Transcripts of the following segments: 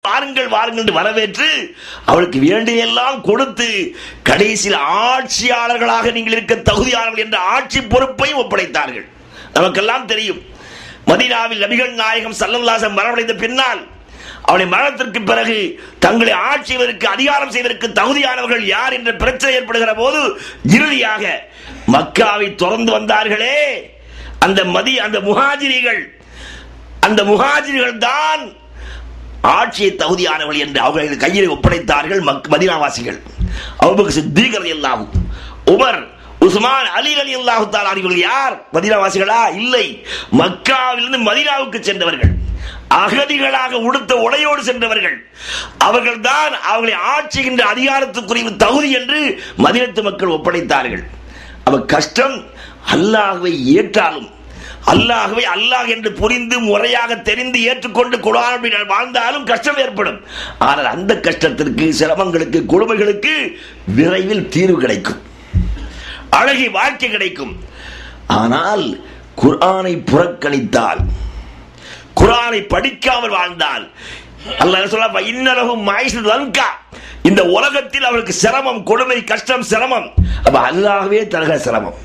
வாருங்கள் வாருங்கள் என்று வரவேற்று அவளுக்கு வேண்டியெல்லாம் கொடுத்து கடைசியில் ஆட்சியாளர்களாக நீங்கள் இருக்க தகுதியானவர்கள் என்ற ஆட்சி பொறுப்பையும் ஒப்படைத்தார்கள். நமக்கெல்லாம் தெரியும், மதீனாவில் நபிகள் நாயகம் ஸல்லல்லாஹு அலைஹி வஸல்லம் மரணமடைந்த பின்னால் அவருடைய மரணத்திற்கு பிறகு தங்களை ஆட்சி செய்வதற்கு அதிகாரம் செய்வதற்கு தகுதியானவர்கள் யார் என்ற பிரச்சனை ஏற்படுகிற போது இறுதியாக மக்காவை தொடர்ந்து வந்தார்களே அந்த முஹாஜிரிகள் தான் ஆட்சியை தகுதியானவர்கள் என்று அவர்கள் கையில் ஒப்படைத்தார்கள் மதீனாவாசிகள். அபூபக்கர் சித்தீக் ரலியல்லாஹு, உமர், உஸ்மான், அலி ரலியல்லாஹு தஆலா அவர்கள் யார்? மதீனாவாசிகளா? இல்லை, மக்காவிலிருந்து மதீனாவுக்கு சென்றவர்கள், அகதிகளாக உடுத்த உடையோடு சென்றவர்கள். அவர்கள் தான் அவர்களை ஆட்சிகின்ற அதிகாரத்துக்குரிய தகுதி என்று மதீனத்து மக்கள் ஒப்படைத்தார்கள். அவ கஷ்டம் அல்லாஹ்வை ஏற்றாலும், அல்லாஹ்வை அல்லாஹ் என்று புரிந்து முறையாக தெரிந்து ஏற்றுக்கொண்டு குர்ஆனை வாழ்ந்தாலும் கஷ்டம் ஏற்படும். ஆனால் அந்த கஷ்டத்திற்கு, சிரமங்களுக்கு, கொடுமைகளுக்கு விரைவில் தீர்வு கிடைக்கும், அழகிய வாழ்க்கை கிடைக்கும். ஆனால் குர்ஆனை புறக்கணித்தால், குர்ஆனை படிக்காமல் வாழ்ந்தால் அல்லாஹ் சொல்ல இன்னலஹு மஈஷத்தன் லன்கா, இந்த உலகத்தில் அவருக்கு சிரமம், கொடுமை, கஷ்டம், சிரமம். அப்ப அல்லாஹ்வே தருகிற சிரமம்,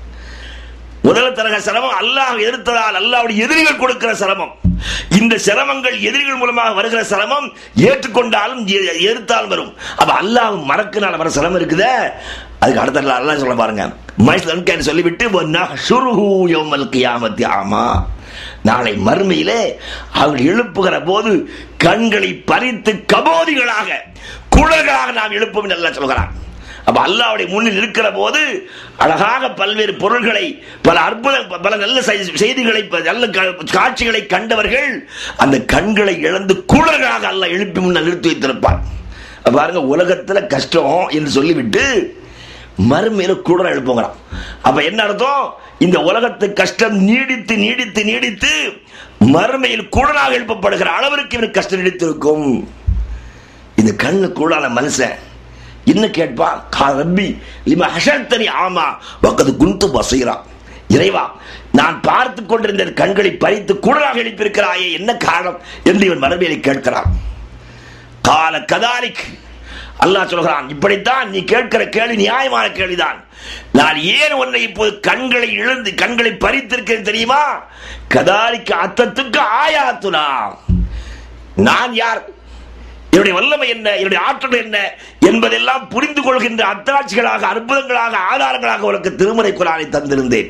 முதல் தரக சிரமம் அல்லாஹ் எதிர்த்ததால் அல்லாஹ்வுடைய எதிரிகள் கொடுக்கிற சிரமம். இந்த சிரமங்கள் எதிரிகள் மூலமாக வருகிற சிரமம் ஏற்றுக்கொண்டாலும் எதிர்த்தாலும் வரும். அப்ப அல்லாஹ் மறக்கனால வர சிரமம் இருக்குதே, அதுக்கு அடுத்த அல்லாஹ் சொல்ல பாருங்க, மனுஷன் சொல்லிவிட்டு நஹ்ஷுருஹு யௌமல் கியாமத்தி ஆமா, நாளை மறுமையிலே அவர்கள் எழுப்புகிற போது கண்களை பறித்து கபோதிகளாக, குழல்களாக நாம் எழுப்பும் என்று அல்லாஹ் சொல்கிறான். அப்ப அல்லாஹ்வுடைய முன்னில் இருக்கிற போது அழகாக பல்வேறு பொருள்களை, பல அற்புத, பல நல்ல செய்திகளை, நல்ல காட்சிகளை கண்டவர்கள் அந்த கண்களை இழந்து குழல்களாக அல்லாஹ் எழுப்பி முன்னால் நிறுத்தி வைத்திருப்பார். பாருங்க, உலகத்துல கஷ்டம் என்று சொல்லிவிட்டு மறுமையில குழல் எழுப்புங்கிறான். அப்ப என்ன அர்த்தம்? இந்த உலகத்து கஷ்டம் நீடித்து நீடித்து நீடித்து மறுமையில் குழலாக எழுப்பப்படுகிற அளவிற்கு இவருக்கு கஷ்டம் நீடித்திருக்கும். இந்த கண்ணு குழலான மனுஷன் என்ன கேட்பா? ரப்பி லிமா ஹஷர்தனி ஆமா வகத் குன்து பஸீரா, இறைவா நான் பார்த்து கொண்டிருந்த கண்களை பறித்து குழலாக எழுப்பியிருக்கிறாயே, என்ன காரணம் என்று இவன் மறுமையிலே கேட்கிறான். கால கதாலிக், அல்லாஹ் சொல்கிறான், இப்படித்தான் நீ கேட்கிற கேள்வி நியாயமான கேள்விதான். நான் ஏன் உன்னை இப்போது கண்களை இழந்து கண்களை பறித்திருக்கிறேன் தெரியுமா? கதாலிக்க அத்தத்துக்கு ஆயாத்துனா, நான் யார், என்னுடைய வல்லமை என்ன, என்னுடைய ஆற்றல் என்ன என்பதெல்லாம் புரிந்து கொள்கின்ற அத்தாட்சிகளாக, அற்புதங்களாக, ஆதாரங்களாக உனக்கு திருமறை குர்ஆனை தந்திருந்தேன்.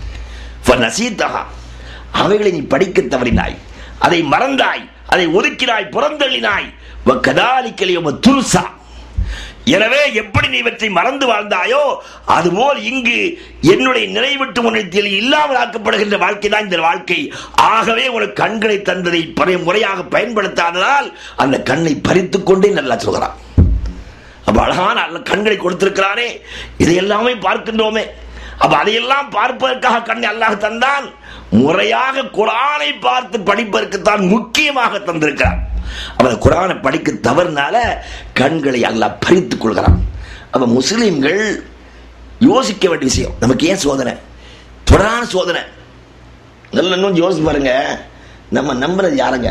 அவைகளை நீ படிக்க தவறினாய், அதை மறந்தாய், அதை ஒதுக்கினாய், புறந்தள்ளினாய். துல்சா, எனவே எப்படி நீ இவற்றை மறந்து வாழ்ந்தாயோ அதுபோல் இங்கு என்னுடைய நிறைவிட்டு உன்னிடத்தில் இல்லாமல் ஆக்கப்படுகின்ற வாழ்க்கை தான் இந்த வாழ்க்கை. ஆகவே உனக்கு கண்களை தந்ததை முறையாக பயன்படுத்தாததால் அந்த கண்ணை பறித்துக் கொண்டே நல்லா சொல்கிறான். அப்ப அழகான கண்களை கொடுத்திருக்கிறானே, இதையெல்லாமே பார்க்கின்றோமே. அப்ப அதையெல்லாம் பார்ப்பதற்காக கண்ணை அல்லாஹ் தந்தான். முறையாக குர்ஆனை பார்த்து படிப்பதற்குத்தான் முக்கியமாக தந்திருக்கிறான். அவன் குர்ஆனை படிக்க தவறுனால கண்களை அல்லாஹ் பறித்துக் கொள்கிறான். அப்ப முஸ்லிம்கள் யோசிக்க வேண்டிய விஷயம், நமக்கு ஏன் சோதனை, தொடரான சோதனை. இன்னும் யோசிச்சு பாருங்க, நம்ம நம்புறது யாருங்க?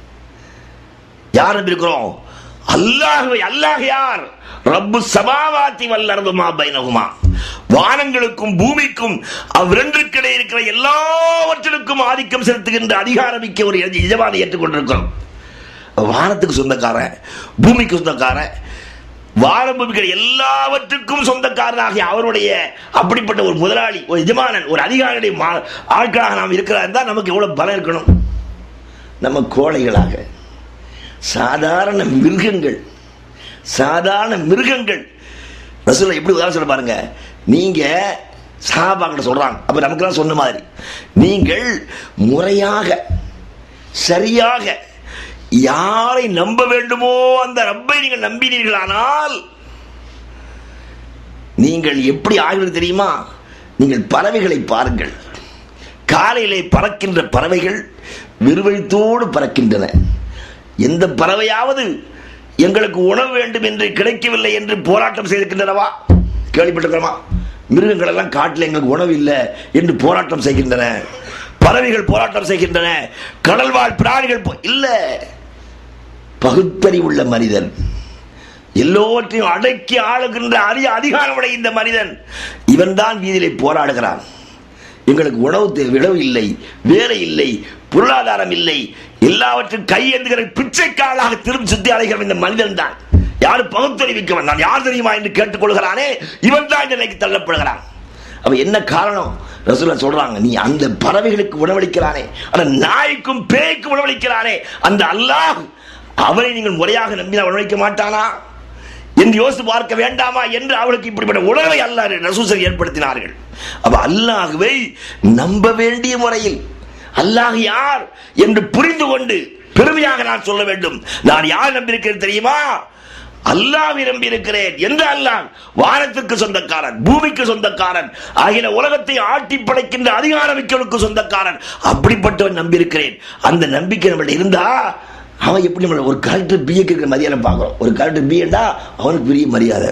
யார் நம்பியிருக்கிறோம்? அல்லாஹ்வை. அல்லாஹ் யார்? ரப்பு சமாவாத்தி வல் அர்து மா பைனஹுமா, வானங்களுக்கும் பூமிக்கும் அவ்விரண்டிற்கிடையே இருக்கிற எல்லாவற்றிற்கும் ஆதிக்கம் செலுத்துகின்ற அதிகாரமிக்க ஒரு எஜமானை ஏற்றுக்கொண்டிருக்கிறோம். வானத்துக்கு சொந்தக்காரன், பூமிக்கு சொந்தக்காரன், வானம் பூமிகள் எல்லாவற்றுக்கும் சொந்தக்காரனாகிய அவருடைய அப்படிப்பட்ட ஒரு முதலாளி, ஒரு எஜமானன், ஒரு அதிகாரியுடைய ஆட்களாக நாம் இருக்கிறார் தான் நமக்கு எவ்வளவு பலம் இருக்கணும். நம்ம கோழைகளாக சாதாரண மிருகங்கள், சாதாரண மிருகங்கள். ரசூலுல்லாஹ் எப்படி உதாரணம் சொல்ல பாருங்க, நீங்க சஹாபாக்களை சொல்றாங்க, அப்ப நமக்கெல்லாம் சொன்ன மாதிரி நீங்கள் முறையாக சரியாக யாரை நம்ப வேண்டுமோ அந்த ரப்பை நீங்கள் நம்பினீர்களானால் நீங்கள் எப்படி ஆகிறது தெரியுமா? நீங்கள் பறவைகளை பாருங்கள், காலையிலே பறக்கின்ற பறவைகள் விறுவிறுத்தோடு பறக்கின்றன. எந்த பறவையாவது எங்களுக்கு உணவு வேண்டும் என்று கிடைக்கவில்லை என்று போராட்டம் செய்திருக்கின்றனவா? கேள்விப்பட்டிருக்கிறோமா? மிருகங்கள் எல்லாம் காட்டில் எங்களுக்கு உணவு இல்லை என்று போராட்டம் செய்கின்றன, பறவைகள் போராட்டம் செய்கின்றன, கடல்வாழ் பிராணிகள் இல்ல. பகுத்தறிவுள்ள மனிதன், எல்லோற்றையும் அடக்கி ஆளுகின்ற அதிகாரமுடைய இந்த மனிதன், இவன் தான் வீதியிலே போராடுகிறான். எங்களுக்கு உணவு இல்லை, வேலை இல்லை, பொருளாதாரம் இல்லை, எல்லாவற்றும் கையெழுந்துகிற பிச்சைக்காலாக திரும்பி சுத்தி அலைகிற இந்த மனிதன் தான் யாரு பகுத்தறிவிக்கவன், நான் யார் தெரியுமா என்று கேட்டுக்கொள்கிறானே, இவன் தான் இந்த நிலைக்கு தள்ளப்படுகிறான். அப்ப என்ன காரணம்? ரசூலுல்லாஹ் சொல்றாங்க, நீ அந்த பறவைகளுக்கு உணவளிக்கிறானே, அந்த நாய்க்கும் பேய்க்கும் உணவளிக்கிறானே, அந்த அல்லாஹ் அவனை நீங்கள் முறையாக நம்பினால் உணவளிக்க மாட்டானா என்று யோசித்து பார்க்க வேண்டாமா என்று அவளுக்கு இப்படிப்பட்ட உணர்வை அல்லாஹ் ரசூல் ஏற்படுத்தினார்கள். அப்ப அல்லாஹ்வை நம்ப வேண்டிய முறையில் அல்லாஹ் யார் என்று புரிந்து கொண்டு பெருமையாக நான் சொல்ல வேண்டும். நான் யார் நம்பியிருக்கிறேன் தெரியுமா? அல்லாஹ்வை நம்பியிருக்கிறேன். எந்த அல்லாஹ்? வானத்திற்கு சொந்தக்காரன், பூமிக்கு சொந்தக்காரன், ஆகிய உலகத்தை ஆட்டி படைக்கின்ற அதிகாரமிக்கவனுக்கு சொந்தக்காரன். அப்படிப்பட்டவன் நம்பியிருக்கிறேன். அந்த நம்பிக்கை நம்மள்ட்ட இருந்தா அவன் எப்படி நம்மள ஒரு கலெக்டர் பிஏக்கு இருக்கிற மரியாதை பார்க்கிறோம். ஒரு கலெக்டர் பிஏண்டா அவனுக்கு பெரிய மரியாதை.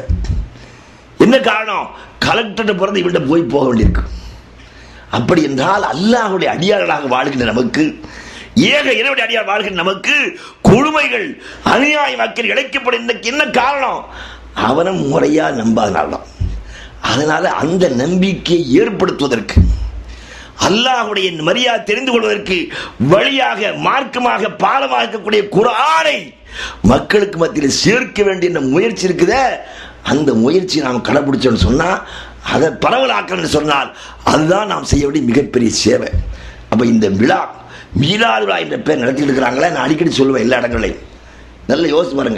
என்ன காரணம்? கலெக்டர் பிறந்து இவன்கிட்ட போக வேண்டியிருக்கு. அப்படி என்றால் அல்லாஹ்வுடைய அடியார்களாக வாழ்கின்ற நமக்கு, ஏக இறைவனுடைய அடியார் வாழ்கின்ற நமக்கு கொடுமைகள், அநியாய மக்கள் இழைக்கப்படும். என்ன காரணம்? அவனை முறையா நம்பாதனால்தான். அதனால அந்த நம்பிக்கையை ஏற்படுத்துவதற்கு, அல்லாஹ்வுடைய மரியாதை தெரிந்து கொள்வதற்கு வழியாக, மார்க்கமாக, பாலமாக இருக்கக்கூடிய குர்ஆனை மக்களுக்கு மத்தியில் சேர்க்க வேண்டிய முயற்சி இருக்குதே, அந்த முயற்சியை நாம் கடைபிடிச்சோம்னு சொன்னா, அதை பரவலாக்கணும்னு சொன்னால் அதுதான் நாம் செய்ய வேண்டிய மிகப்பெரிய சேவை. அப்ப இந்த விழா, மீலாது விழா என்ற பேர் நடத்திட்டு இருக்கிறாங்களே, நான் அடிக்கடி சொல்லுவேன் எல்லா இடங்களையும். நல்ல யோசிச்சு பாருங்க.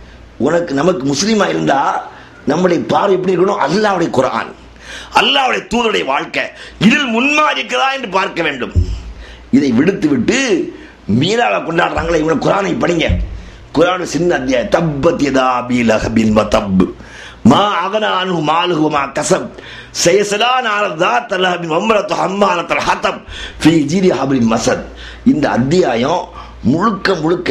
நமக்கு முஸ்லீமா இருந்தா நம்முடைய பார்வை எப்படி இருக்கணும்? அல்லாஹ்வுடைய குர்ஆன், அல்லாஹ்வுடைய தூதருடைய வாழ்க்கை, இதில் முன்மாறி இருக்கிறதா என்று பார்க்க வேண்டும். இதை விடுத்து விட்டு மீலாவை கொண்டாடுறாங்களே, இவங்க குர்ஆனை படிங்க. குர்ஆன் சின்ன அத்தியாயம், தப்பத் யதா அபீ லஹபின் வதப் மா அகனா அன்ஹு மாலுஹு வமா கஸப் சயஸ்லா நாரன் ذات லஹபின் வம்ரத்து ஹம்மாலத்துல் ஹதப் ஃபீ ஜீரிஹா ஹப்லின் மஸத். இந்த அத்தியாயம் முழுக்க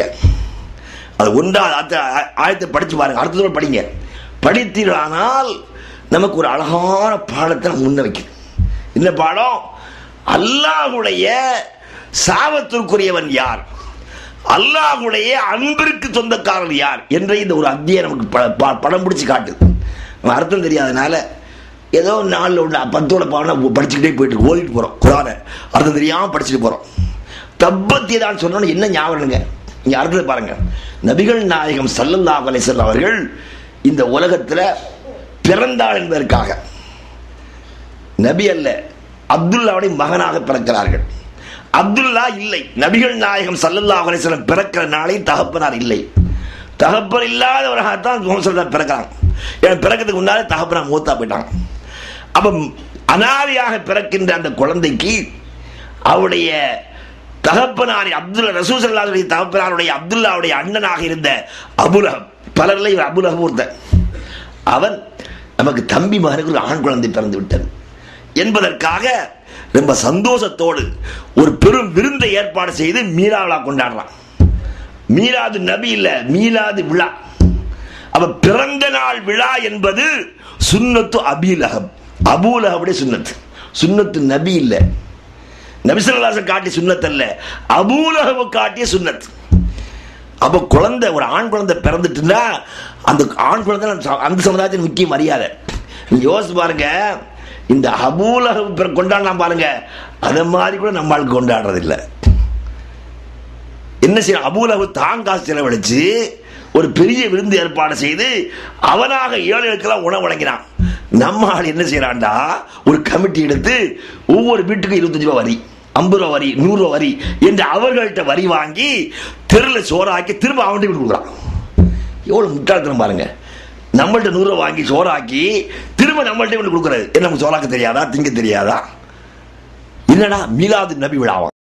அது ஒன்றாவது ஆயத்தை படிச்சு பாருங்க, அடுத்ததோட படிங்க. படித்தீர்களானால் நமக்கு ஒரு அழகான பாடத்தை முன்ன வைக்குது. என்ன பாடம்? அல்லாஹ்வுடைய சாபத்திற்குரியவன் யார், அல்லாஹ்வுடைய அன்பிற்கு சொந்தக்காரன் யார் என்ற இந்த ஒரு அத்தியாயம் நமக்கு படம் பிடிச்சு காட்டுது. அர்த்தம் தெரியாதனால ஏதோ 4-10 பாடம் படிச்சுக்கிட்டே போயிட்டு ஓடிட்டு போறோம். குர்ஆனை அர்த்தம் தெரியாம படிச்சுட்டு போறோம். தப்பத்தியதான் சொன்னோன்னு என்ன ஞாபகம்ங்க? இங்க அர்த்தத்தை பாருங்க. நபிகள் நாயகம் ஸல்லல்லாஹு அலைஹி வஸல்லம் அவர்கள் இந்த உலகத்தில் பிறந்தாள் என்பதற்காக, நபி அல்ல, அப்துல்லாவுடைய மகனாக பிறக்கிறார்கள். அப்துல்லா இல்லை, நபிகள் நாயகம் ஸல்லல்லாஹு அலைஹி வஸல்லம் பிறக்கிற நாளை தகப்பனார் இல்லை. தகப்பன் இல்லாதவராகத்தான் முஹம்மது பிறக்கிறாங்க. ஏன்னா பிறக்கிறதுக்கு முன்னாலே தகப்பனார் மூத்தா போயிட்டாங்க. அப்ப அனாதையாக பிறக்கின்ற அந்த குழந்தைக்கு அவருடைய தகப்பனாரி ரசூல் ஸல்லல்லாஹு அலைஹி வஸல்லம் தகப்பனாருடைய அப்துல்லாவுடைய அண்ணனாக இருந்த அபூலஹப், பலரில் இவர் அபூலஹப் ஒருத்தன், அவன் நமக்கு தம்பி மகனுக்கு ஒரு ஆண் குழந்தை பிறந்து விட்டது என்பதற்காக ரொம்ப சந்தோஷத்தோடு ஒரு பெரும் விருந்தை ஏற்பாடு செய்து மீலாவிழா கொண்டாடுறான். மீலாது நபி இல்ல, மீலாது விழா. அப்ப பிறந்த நாள் விழா என்பது சுன்னத்து அபீலஹப், அபூலஹபுடைய சுன்னத்து, சுன்னத்து நபி இல்ல. நபி ஸல்லல்லாஹு அலைஹி வஸல்லம் காட்டிய சுன்னத் அல்ல, அபூலஹப் காட்டிய சுன்னத். அப்ப குழந்தை, ஒரு ஆண் குழந்தை பிறந்துட்டுன்னா அந்த ஆண் குழந்தை அந்த சமுதாயத்தின் முக்கிய மரியாதை. நீங்க யோசிச்சு பாருங்க, இந்த அபூலஹப் கொண்டாடலாம் பாருங்க, அதை மாதிரி கூட நம்மளுக்கு கொண்டாடுறது இல்லை. என்ன செய்ய? அபூலஹப் தான் காசு செலவழிச்சு ஒரு பெரிய விருந்து ஏற்பாடு செய்து அவனாக ஏழைகளுக்கெல்லாம் உணவு வழங்கினான். நம்ம ஆள் என்ன செய்யறான்டா, ஒரு கமிட்டி எடுத்து ஒவ்வொரு வீட்டுக்கும் 25 ரூபாய் வரி, 50 ரூபாய் வரி, 100 ரூபாய் வரி என்று அவர்கள்ட்ட வரி வாங்கி தெருவில் சோறாக்கி திரும்ப அவன்கிட்ட கொடுக்குறான். எவ்வளவு முட்டாள்தனம் பாருங்க. நம்மள்ட்ட 100 ரூபாய் வாங்கி சோறாக்கி திரும்ப நம்மள்ட்ட கொடுக்குறது. நமக்கு சோறாக்க தெரியாதா, திங்க தெரியாதா? என்னடா மீலாது நபி விழாவா?